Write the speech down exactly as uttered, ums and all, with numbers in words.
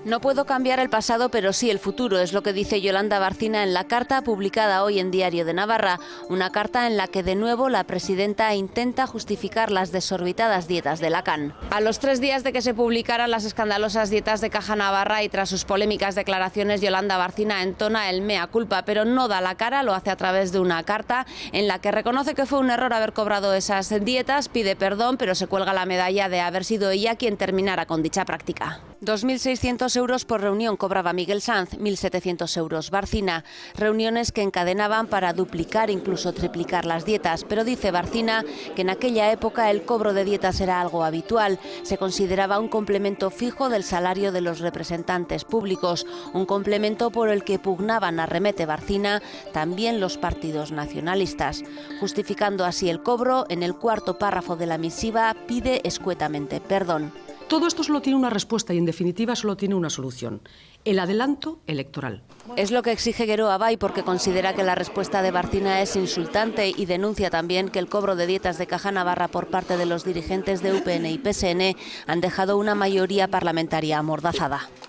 No puedo cambiar el pasado, pero sí el futuro, es lo que dice Yolanda Barcina en la carta publicada hoy en Diario de Navarra. Una carta en la que de nuevo la presidenta intenta justificar las desorbitadas dietas de Lacan. A los tres días de que se publicaran las escandalosas dietas de Caja Navarra y tras sus polémicas declaraciones, Yolanda Barcina entona el mea culpa, pero no da la cara, lo hace a través de una carta en la que reconoce que fue un error haber cobrado esas dietas, pide perdón, pero se cuelga la medalla de haber sido ella quien terminara con dicha práctica. dos mil seiscientos euros por reunión cobraba Miguel Sanz, mil setecientos euros Barcina. Reuniones que encadenaban para duplicar, incluso triplicar las dietas. Pero dice Barcina que en aquella época el cobro de dietas era algo habitual. Se consideraba un complemento fijo del salario de los representantes públicos. Un complemento por el que pugnaban, arremete Barcina, también los partidos nacionalistas. Justificando así el cobro, en el cuarto párrafo de la misiva pide escuetamente perdón. Todo esto solo tiene una respuesta y, en definitiva, solo tiene una solución: el adelanto electoral. Es lo que exige Guero Abay porque considera que la respuesta de Barcina es insultante y denuncia también que el cobro de dietas de Caja Navarra por parte de los dirigentes de U P N y P S N han dejado una mayoría parlamentaria amordazada.